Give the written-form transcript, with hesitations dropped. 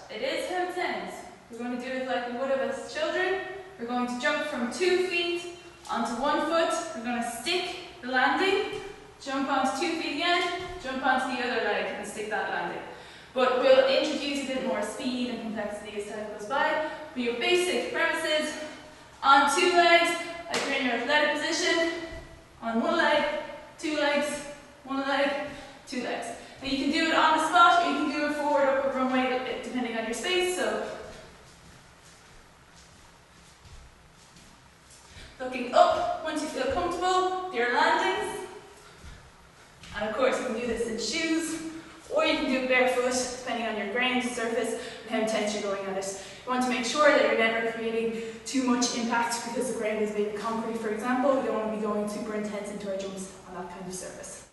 It is how it sounds. We're going to do it like we would have as children. We're going to jump from 2 feet onto 1 foot. We're going to stick the landing, jump onto 2 feet again, jump onto the other leg and stick that landing. But we'll introduce a bit more speed and complexity as time goes by. But your basic premises, on 2 legs, like you're in your athletic position, on 1 leg, 2 legs, 1 leg, 2 legs. Now you can do it on the spot or you can do it forward, upward, runway, depending on your space. So looking up once you feel comfortable with your landings. And of course you can do this in shoes or you can do it barefoot depending on your ground surface and how intense you're going at it. You want to make sure that you're never creating too much impact because the ground is made of concrete, for example. We don't want to be going super intense into our jumps on that kind of surface.